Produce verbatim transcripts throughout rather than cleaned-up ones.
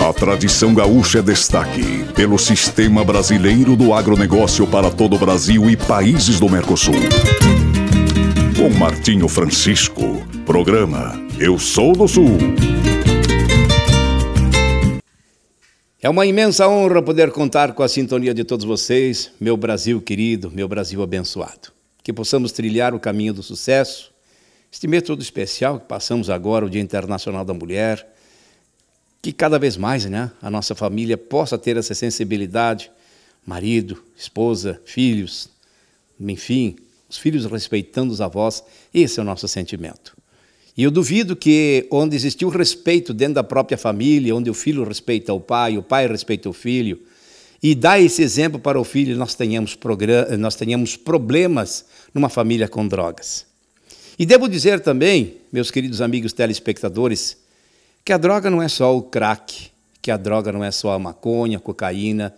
A tradição gaúcha é destaque pelo Sistema Brasileiro do Agronegócio para todo o Brasil e países do Mercosul. Com Martinho Francisco, programa Eu Sou do Sul. É uma imensa honra poder contar com a sintonia de todos vocês, meu Brasil querido, meu Brasil abençoado. Que possamos trilhar o caminho do sucesso, este mês todo especial que passamos agora, o Dia Internacional da Mulher, que cada vez mais, né, a nossa família possa ter essa sensibilidade, marido, esposa, filhos, enfim, os filhos respeitando os avós, esse é o nosso sentimento. E eu duvido que onde existiu respeito dentro da própria família, onde o filho respeita o pai, o pai respeita o filho, e dá esse exemplo para o filho, nós tenhamos, nós tenhamos problemas numa família com drogas. E devo dizer também, meus queridos amigos telespectadores, que a droga não é só o crack, que a droga não é só a maconha, a cocaína.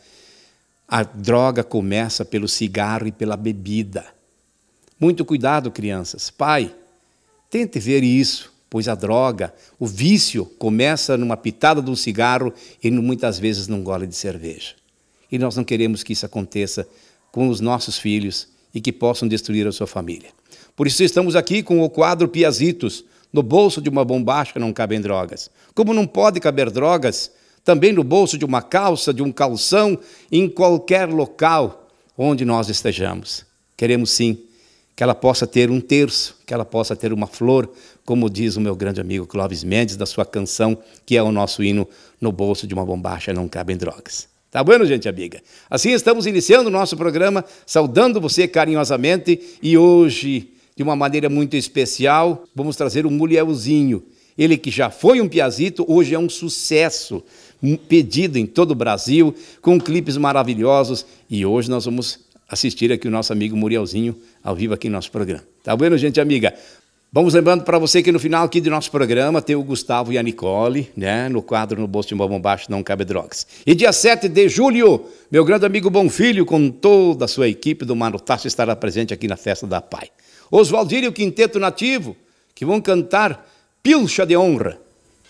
A droga começa pelo cigarro e pela bebida. Muito cuidado, crianças. Pai, tente ver isso, pois a droga, o vício, começa numa pitada de um cigarro e muitas vezes num gole de cerveja. E nós não queremos que isso aconteça com os nossos filhos e que possam destruir a sua família. Por isso estamos aqui com o quadro Piazitos. No bolso de uma bombacha não cabem drogas. Como não pode caber drogas, também no bolso de uma calça, de um calção, em qualquer local onde nós estejamos. Queremos sim que ela possa ter um terço, que ela possa ter uma flor, como diz o meu grande amigo Clóvis Mendes, da sua canção, que é o nosso hino, no bolso de uma bombacha não cabem drogas. Tá bueno, gente amiga? Assim estamos iniciando o nosso programa, saudando você carinhosamente, e hoje, de uma maneira muito especial, vamos trazer o Mulherzinho. Ele que já foi um piazito, hoje é um sucesso, um pedido em todo o Brasil, com clipes maravilhosos. E hoje nós vamos assistir aqui o nosso amigo Murielzinho, ao vivo aqui no nosso programa. Tá vendo, gente amiga? Vamos lembrando para você que no final aqui do nosso programa tem o Gustavo e a Nicole, né, no quadro No Bolso de uma Bombacha Não Cabe Drogas. E dia sete de julho, meu grande amigo Bonfilho, com toda a sua equipe do Manotácio, estará presente aqui na Festa da Pai. Oswaldir e o Quinteto Nativo, que vão cantar Pilcha de Honra.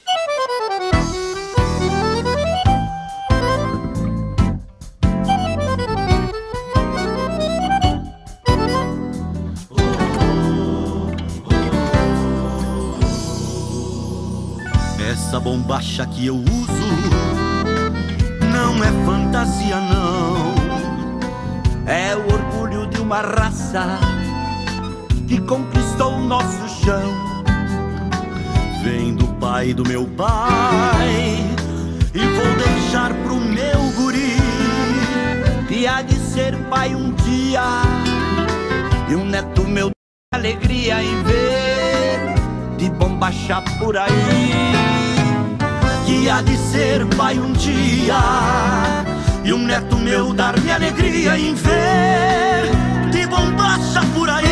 Essa bombacha que eu uso não é fantasia não, é o orgulho de uma raça que conquistou o nosso chão. Vem do pai do meu pai e vou deixar pro meu guri, que há de ser pai um dia, e um neto meu alegria em ver de bombacha por aí, que há de ser pai um dia, e um neto meu dar-me alegria em ver de bombacha por aí.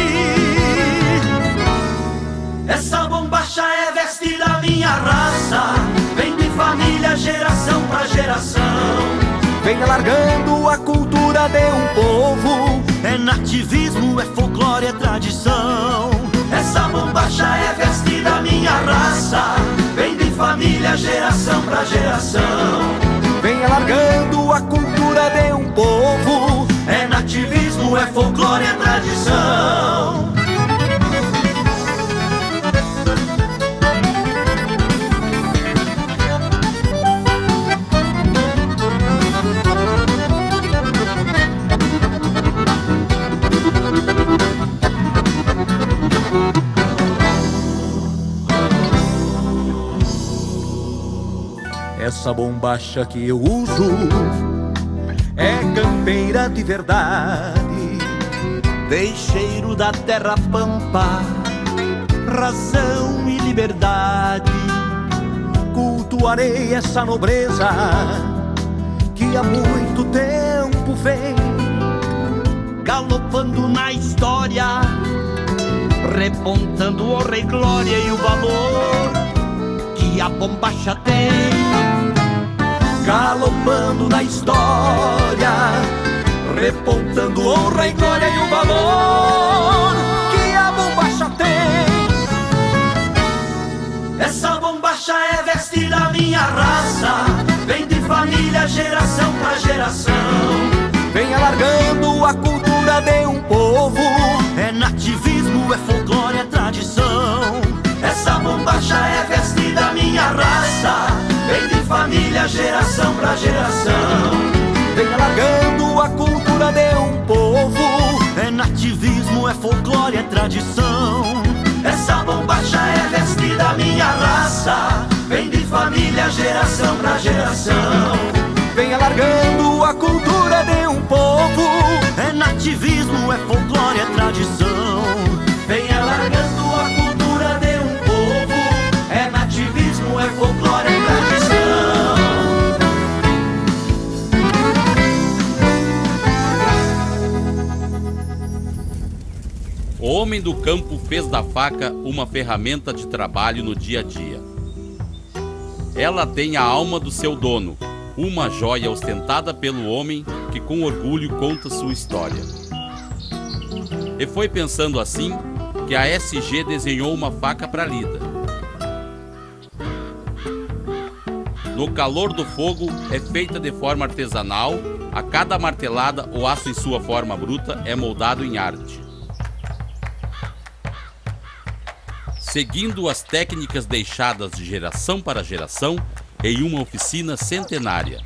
Essa bombacha é veste da minha raça, vem de família, geração pra geração. Vem alargando a cultura de um povo, é nativismo, é folclore, é tradição. Essa bombacha é veste da minha raça, vem de família, geração pra geração. Vem alargando a cultura de um povo, é nativismo, é folclore, é tradição. Essa bombacha que eu uso é campeira de verdade, tem cheiro da terra pampa, razão e liberdade. Cultuarei essa nobreza que há muito tempo vem galopando na história, repontando honra e glória e o valor que a bombacha tem. Galopando na história, repontando honra e glória e o valor que a bombacha tem. Essa bombacha é veste da minha raça, vem família, geração pra geração. Vem alargando a cultura de um povo. É nativismo, é folclore, é tradição. Essa bombacha é veste da minha raça. Vem de família, geração pra geração. Vem alargando a cultura de um povo. É nativismo, é folclore, é tradição. Essa bombacha é veste da minha raça. Vem de família, geração pra geração. Vem alargando a cultura de um povo. É nativismo, é folclore, é tradição. Vem alargando a cultura de um povo. É nativismo, é folclore, é tradição. O homem do campo fez da faca uma ferramenta de trabalho no dia a dia. Ela tem a alma do seu dono, uma joia ostentada pelo homem que com orgulho conta sua história. E foi pensando assim que a S G desenhou uma faca para lida. No calor do fogo é feita de forma artesanal, a cada martelada o aço em sua forma bruta é moldado em arte. Seguindo as técnicas deixadas de geração para geração em uma oficina centenária.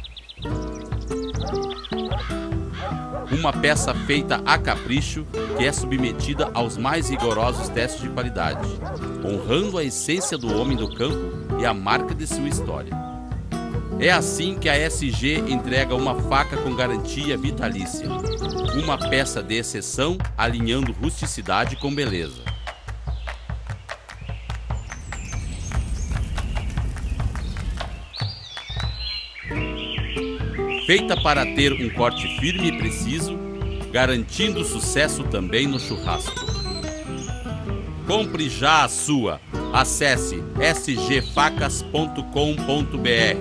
Uma peça feita a capricho que é submetida aos mais rigorosos testes de qualidade, honrando a essência do homem do campo e a marca de sua história. É assim que a S G entrega uma faca com garantia vitalícia, uma peça de exceção alinhando rusticidade com beleza. Feita para ter um corte firme e preciso, garantindo sucesso também no churrasco. Compre já a sua. Acesse s g facas ponto com ponto b r.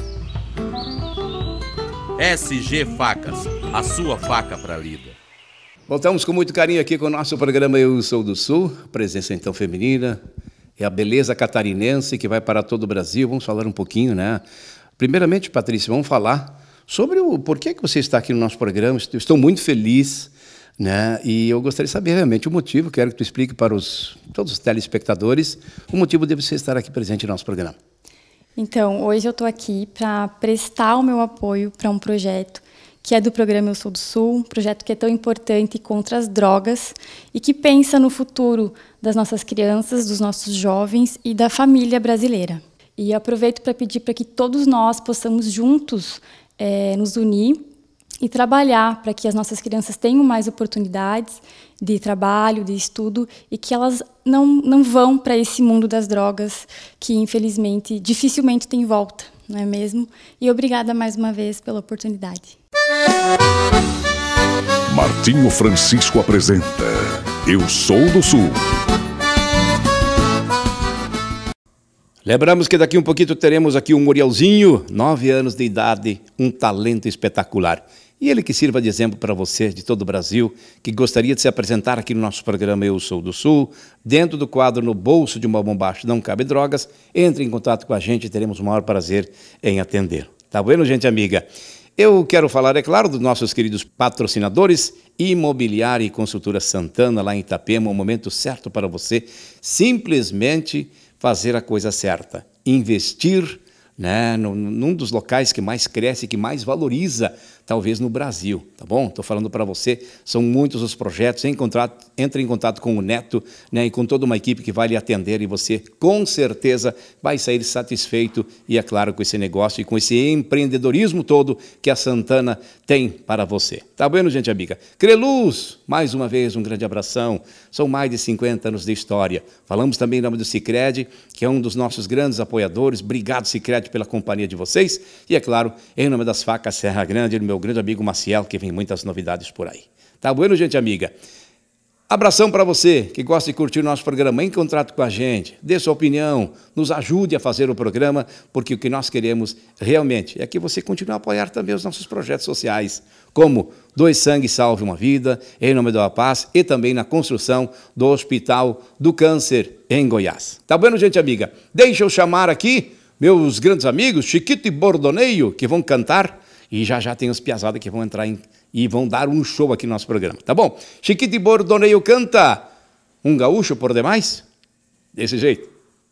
S G Facas, a sua faca para lida. Voltamos com muito carinho aqui com o nosso programa Eu Sou do Sul, presença então feminina, é a beleza catarinense que vai para todo o Brasil. Vamos falar um pouquinho, né? Primeiramente, Patrícia, vamos falar sobre o porquê que você está aqui no nosso programa. Estou muito feliz, né? E eu gostaria de saber realmente o motivo. Quero que tu explique para os, todos os telespectadores o motivo de você estar aqui presente no nosso programa. Então, hoje eu estou aqui para prestar o meu apoio para um projeto que é do programa Eu Sou do Sul, um projeto que é tão importante contra as drogas e que pensa no futuro das nossas crianças, dos nossos jovens e da família brasileira. E aproveito para pedir para que todos nós possamos juntos É, nos unir e trabalhar para que as nossas crianças tenham mais oportunidades de trabalho, de estudo e que elas não, não vão para esse mundo das drogas que, infelizmente, dificilmente tem volta, não é mesmo? E obrigada mais uma vez pela oportunidade. Martinho Francisco apresenta Eu Sou do Sul. Lembramos que daqui um pouquinho teremos aqui um Murielzinho, nove anos de idade, um talento espetacular. E ele que sirva de exemplo para você de todo o Brasil, que gostaria de se apresentar aqui no nosso programa Eu Sou do Sul, dentro do quadro No Bolso de uma Bombacha Não Cabe Drogas, entre em contato com a gente e teremos o maior prazer em atender. Tá bueno, gente amiga? Eu quero falar, é claro, dos nossos queridos patrocinadores, Imobiliária e Consultora Santana, lá em Itapema, um momento certo para você simplesmente fazer a coisa certa, investir, né, num, num dos locais que mais cresce, que mais valoriza, talvez no Brasil, tá bom? Estou falando para você, são muitos os projetos, em contato, entre em contato com o Neto, né, e com toda uma equipe que vai lhe atender e você, com certeza, vai sair satisfeito e, é claro, com esse negócio e com esse empreendedorismo todo que a Santana tem para você. Tá bom, gente amiga? Creluz, mais uma vez, um grande abração. São mais de cinquenta anos de história. Falamos também em nome do Sicredi, que é um dos nossos grandes apoiadores. Obrigado, Sicredi, pela companhia de vocês. E, é claro, em nome das Facas Serra Grande, do meu grande amigo Maciel, que vem muitas novidades por aí. Tá bueno, gente amiga? Abração para você que gosta de curtir o nosso programa, em contato com a gente, dê sua opinião, nos ajude a fazer o programa, porque o que nós queremos realmente é que você continue a apoiar também os nossos projetos sociais, como Doe Sangue Salve uma Vida, em nome da Paz, e também na construção do Hospital do Câncer em Goiás. Tá bueno, gente amiga? Deixa eu chamar aqui meus grandes amigos, Chiquito e Bordoneio, que vão cantar, e já já tem os piazadas que vão entrar em, e vão dar um show aqui no nosso programa, tá bom? Chiquito e Bordoneio canta Um Gaúcho por Demais, desse jeito.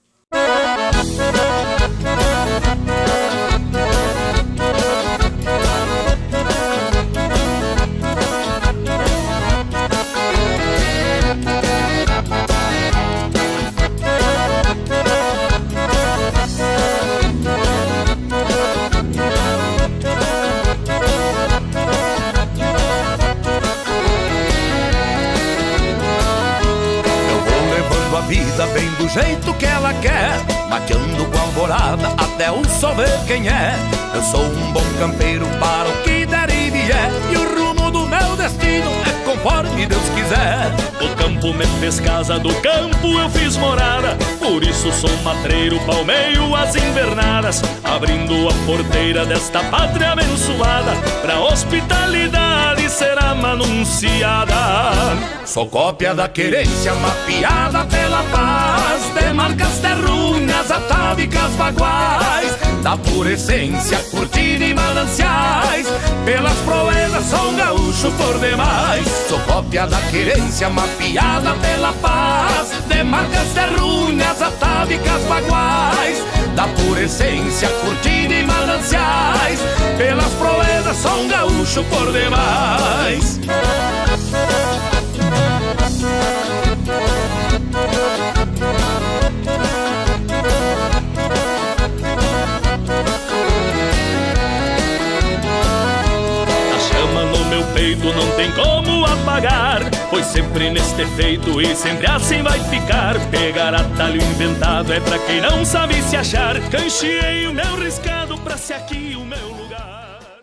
Bem do jeito que ela quer, mateando com alvorada até o sol ver quem é. Eu sou um bom campeiro para o que der e vier, e o rumo do meu destino é conforme Deus quiser. O campo me fez casa, do campo eu fiz morada, por isso sou matreiro, palmeio as invernadas, abrindo a porteira desta pátria abençoada, pra hospitalidade será manunciada. Sou cópia da querência mapeada pela paz, demarcas terrunas, atávicas baguais, da pura essência, cortina e mananciais, pelas proezas sou um gaúcho por demais. Sou cópia da querência mapeada pela paz, demarcas terrunas, atávicas baguais, da pura essência, cortina e mananciais, pelas proezas sou um gaúcho por demais. A chama no meu peito não tem como apagar, pois sempre neste efeito e sempre assim vai ficar. Pegar atalho inventado é pra quem não sabe se achar, cancheei o meu riscado pra ser aqui o meu lugar.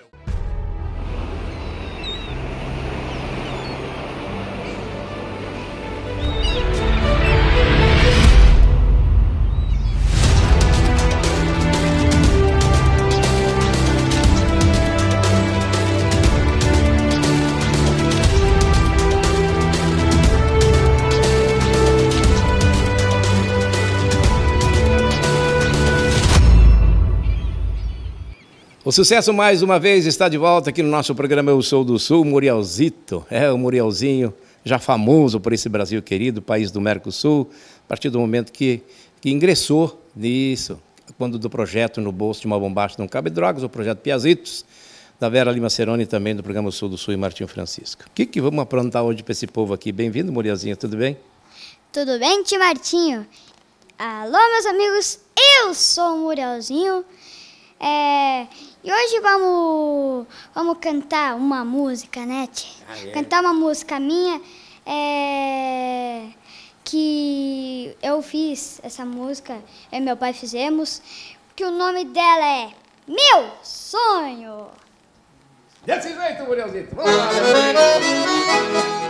O sucesso, mais uma vez, está de volta aqui no nosso programa Eu Sou do Sul, Murielzito. É, o Murielzinho, já famoso por esse Brasil querido, país do Mercosul, a partir do momento que, que ingressou nisso, quando do projeto No Bolso de uma Bombacha Não Cabe Drogas, o projeto Piazitos, da Vera Lima Ceroni, também do programa Eu Sou do Sul e Martinho Francisco. O que, que vamos aprontar hoje para esse povo aqui? Bem-vindo, Murielzinho, tudo bem? Tudo bem, tio Martinho? Alô, meus amigos, eu sou o Murielzinho. É, e hoje vamos, vamos cantar uma música, né, tia? Ah, é? Cantar uma música minha, é, que eu fiz essa música, eu e meu pai fizemos, que o nome dela é Meu Sonho. Desse jeito, Murielzito, vamos lá, meu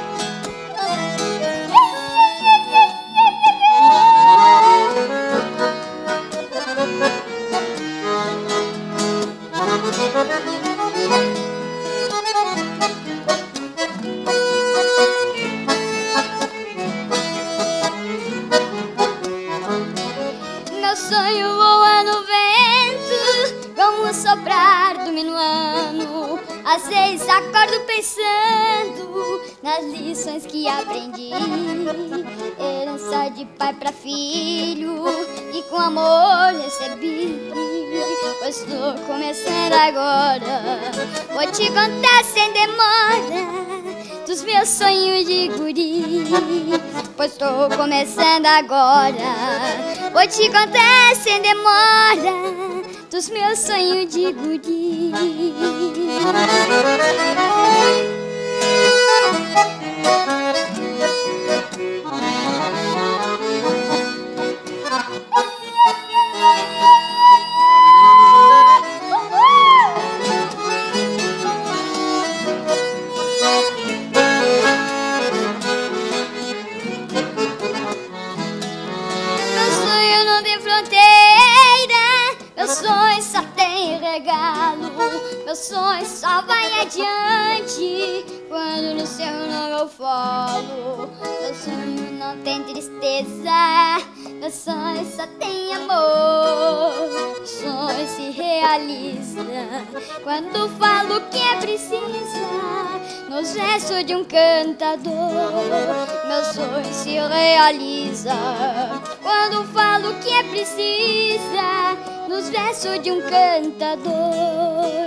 Meu sonho voa no vento, como soprar do minuano. Às vezes acordo pensando nas lições que aprendi, herança de pai pra filho e com amor recebi. Pois estou começando agora, vou te contar sem demora dos meus sonhos de guri. Pois estou começando agora, vou te contar sem demora dos meus sonhos de guri. Meu sonho só vai adiante quando no seu nome eu falo. Meu sonho não tem tristeza, meu sonho só tem amor. realiza. Quando falo que é precisa, nos versos de um cantador, meu sonho se realiza. Quando falo que é precisa, nos versos de um cantador.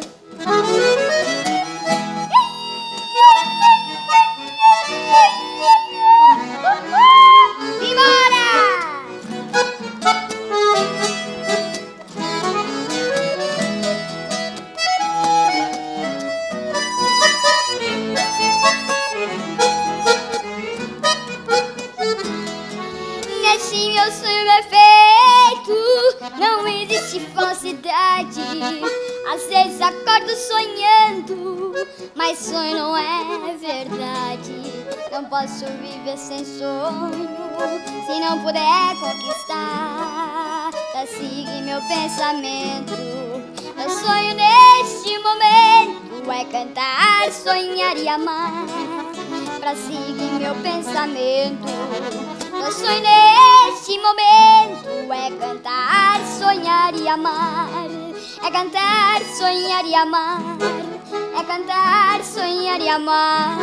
Assim meu sonho é feito, não existe falsidade. Às vezes acordo sonhando, mas sonho não é verdade. Não posso viver sem sonho, se não puder conquistar. Pra seguir meu pensamento, meu sonho neste momento é cantar, sonhar e amar. Pra seguir meu pensamento, meu sonho neste momento é cantar, sonhar e amar. É cantar, sonhar e amar. É cantar, sonhar e amar.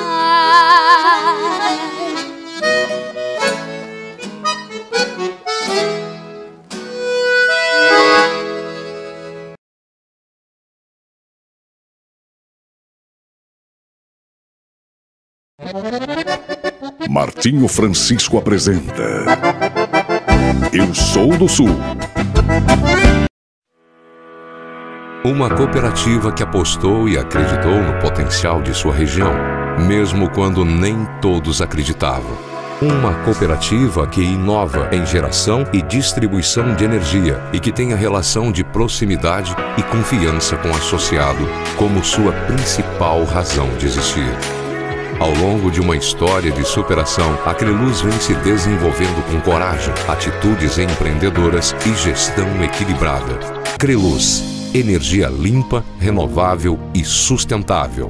Martinho Francisco apresenta Eu Sou do Sul. Uma cooperativa que apostou e acreditou no potencial de sua região, mesmo quando nem todos acreditavam. Uma cooperativa que inova em geração e distribuição de energia e que tem a relação de proximidade e confiança com o associado como sua principal razão de existir. Ao longo de uma história de superação, a Creluz vem se desenvolvendo com coragem, atitudes empreendedoras e gestão equilibrada. Creluz, energia limpa, renovável e sustentável.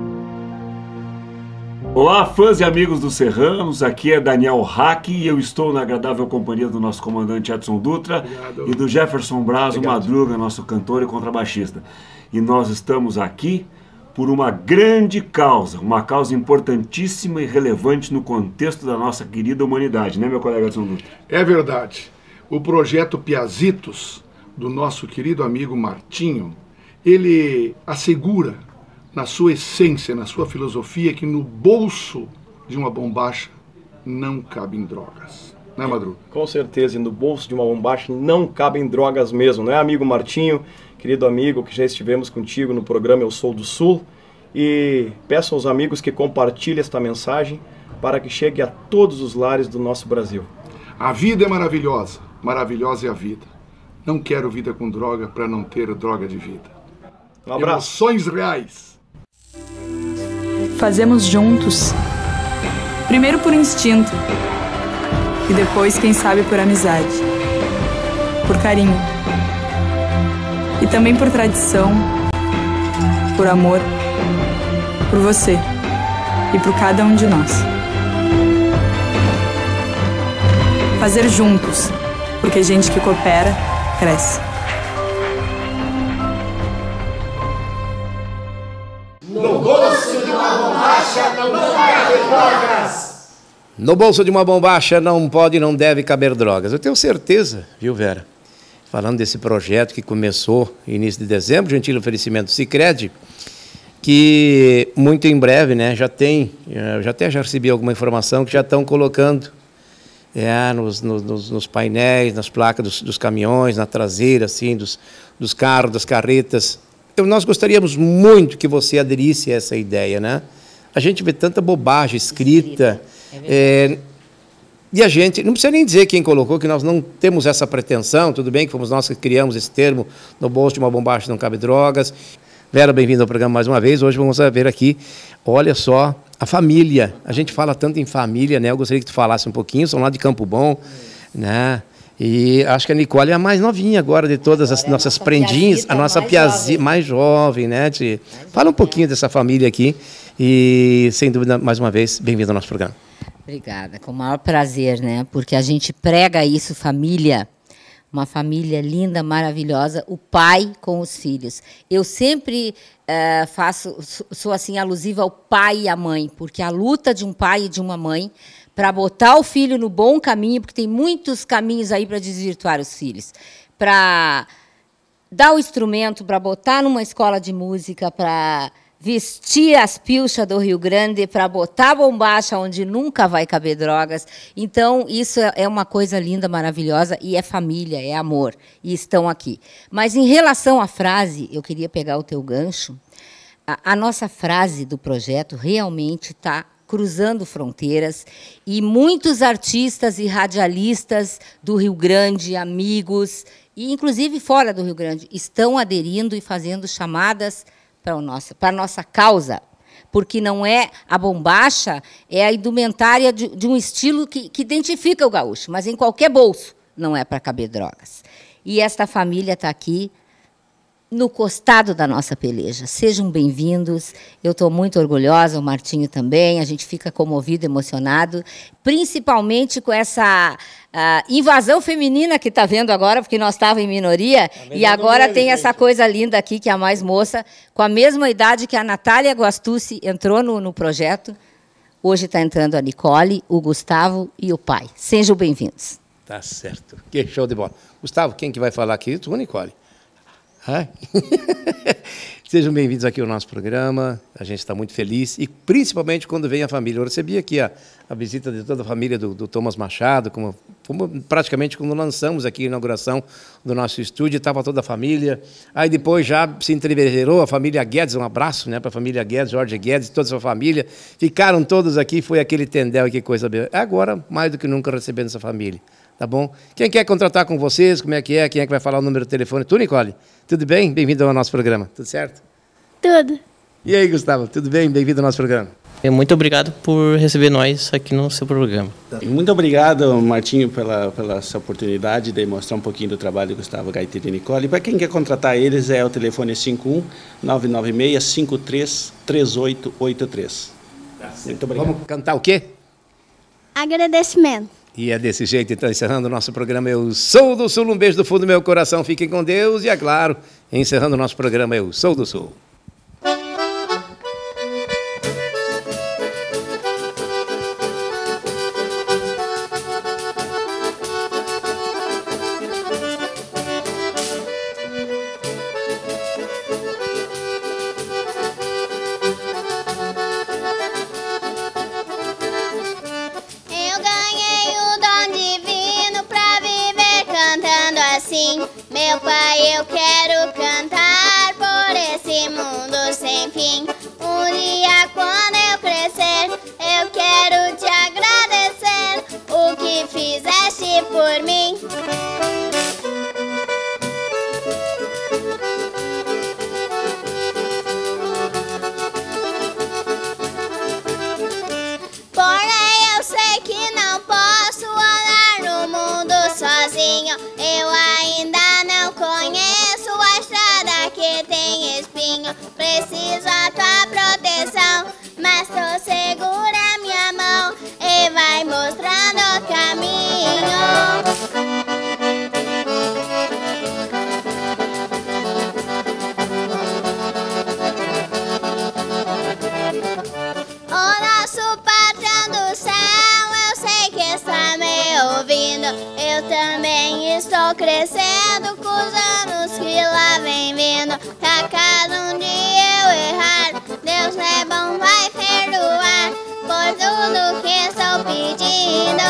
Olá, fãs e amigos dos Serranos, aqui é Daniel Hack e eu estou na agradável companhia do nosso comandante Edson Dutra. Obrigado. E do Jefferson Brazo Madruga, nosso cantor e contrabaixista. E nós estamos aqui por uma grande causa, uma causa importantíssima e relevante no contexto da nossa querida humanidade, né, meu colega Edson Dutra? É verdade. O projeto Piazitos, do nosso querido amigo Martinho, ele assegura, na sua essência, na sua filosofia, que no bolso de uma bombacha não cabem drogas. Né, Madruga? Com certeza, e no bolso de uma bombacha não cabem drogas mesmo, não é, amigo Martinho? Querido amigo, que já estivemos contigo no programa Eu Sou do Sul, e peço aos amigos que compartilhem esta mensagem para que chegue a todos os lares do nosso Brasil. A vida é maravilhosa, maravilhosa é a vida. Não quero vida com droga para não ter droga de vida. Um abraço. Emoções reais. Fazemos juntos, primeiro por instinto e depois, quem sabe, por amizade, por carinho. E também por tradição, por amor, por você e por cada um de nós. Fazer juntos, porque gente que coopera, cresce. No bolso de uma bombacha não cabe drogas. No bolso de uma bombacha não pode e não deve caber drogas. Eu tenho certeza, viu, Vera? Falando desse projeto que começou no início de dezembro, gentil oferecimento do Sicredi, que muito em breve, né, já tem, já até já recebi alguma informação que já estão colocando é, nos, nos, nos painéis, nas placas dos, dos caminhões, na traseira, assim, dos, dos carros, das carretas. Eu, nós gostaríamos muito que você aderisse a essa ideia, né? A gente vê tanta bobagem escrita. É, E a gente, não precisa nem dizer quem colocou, que nós não temos essa pretensão, tudo bem que fomos nós que criamos esse termo, no bolso de uma bombacha não cabe drogas. Vera, bem-vindo ao programa mais uma vez. Hoje vamos ver aqui, olha só, a família. A gente fala tanto em família, né? Eu gostaria que tu falasse um pouquinho, são lá de Campo Bom, né? E acho que a Nicole é a mais novinha agora de todas as nossas prendinhas, a nossa piazinha mais jovem, né? Tia? Fala um pouquinho dessa família aqui e, sem dúvida, mais uma vez, bem-vindo ao nosso programa. Obrigada, com o maior prazer, né? Porque a gente prega isso, família, uma família linda, maravilhosa, o pai com os filhos. Eu sempre uh, faço, sou assim alusiva ao pai e à mãe, porque a luta de um pai e de uma mãe para botar o filho no bom caminho, porque tem muitos caminhos aí para desvirtuar os filhos, para dar o instrumento, para botar numa escola de música, para vestir as pilchas do Rio Grande, para botar a bombacha onde nunca vai caber drogas. Então, isso é uma coisa linda, maravilhosa, e é família, é amor, e estão aqui. Mas, em relação à frase, eu queria pegar o teu gancho, a, a nossa frase do projeto realmente está cruzando fronteiras, e muitos artistas e radialistas do Rio Grande, amigos, e inclusive fora do Rio Grande, estão aderindo e fazendo chamadas para a nossa, para a nossa causa, porque não é a bombacha, é a indumentária de, de um estilo que, que identifica o gaúcho, mas em qualquer bolso não é para caber drogas. E esta família está aqui no costado da nossa peleja. Sejam bem-vindos. Eu estou muito orgulhosa, o Martinho também. A gente fica comovido, emocionado, principalmente com essa uh, invasão feminina que está vendo agora, porque nós estávamos em minoria, e agora tem essa coisa linda aqui, que é a mais moça, com a mesma idade que a Natália Guastucci entrou no, no projeto. Hoje está entrando a Nicole, o Gustavo e o pai. Sejam bem-vindos. Tá certo. Que show de bola. Gustavo, quem que vai falar aqui? Tu, Nicole? Ah? Sejam bem-vindos aqui ao nosso programa. A gente está muito feliz, e principalmente quando vem a família. Eu recebi aqui a, a visita de toda a família do, do Thomas Machado, como, como praticamente quando lançamos aqui a inauguração do nosso estúdio, estava toda a família. Aí depois já se entreverou a família Guedes, um abraço, né, para a família Guedes, Jorge Guedes, toda a sua família. Ficaram todos aqui, foi aquele tendel, que coisa boa. Agora, mais do que nunca, recebendo essa família. Tá bom? Quem quer contratar com vocês, como é que é? Quem é que vai falar o número do telefone? Tu, Nicole? Tudo bem? Bem-vindo ao nosso programa. Tudo certo? Tudo. E aí, Gustavo? Tudo bem? Bem-vindo ao nosso programa. Muito obrigado por receber nós aqui no seu programa. Muito obrigado, Martinho, pela, pela essa oportunidade de mostrar um pouquinho do trabalho do Gustavo Gaiteiro e Nicole. Para quem quer contratar eles, é o telefone cinco um nove nove seis cinco três três oito oito três. Tá, muito obrigado. Vamos cantar o quê? Agradecimento. E é desse jeito, então, encerrando o nosso programa, eu sou do Sul, um beijo do fundo do meu coração, fiquem com Deus, e é claro, encerrando o nosso programa, eu sou do Sul. Meu pai, eu quero cantar por esse mundo sem fim. Um dia, quando eu crescer, eu quero te agradecer o que fizeste por mim. Porém, eu sei que não posso andar no mundo sozinho. Eu ainda não conheço a estrada que tem espinho. Preciso a tua proteção, mas tu segura minha mão e vai mostrando o caminho. O nosso patrão do céu, eu sei que está me ouvindo. Eu também estou crescendo com os anos que lá vem vindo. Que a cada um dia eu errar, Deus é bom, vai perdoar por tudo que estou pedindo.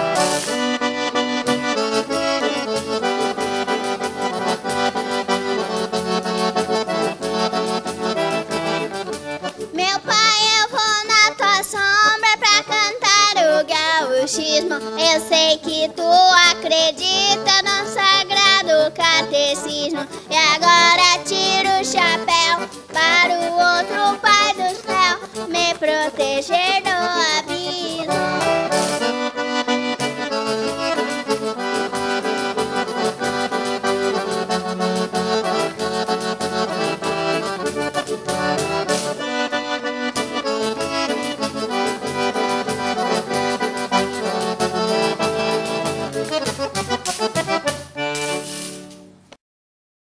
Meu pai, eu vou na tua sombra pra cantar o gauchismo. Eu sei que tu acredita no sagrado catecismo. E agora tiro o chapéu para o outro pai do céu me proteger.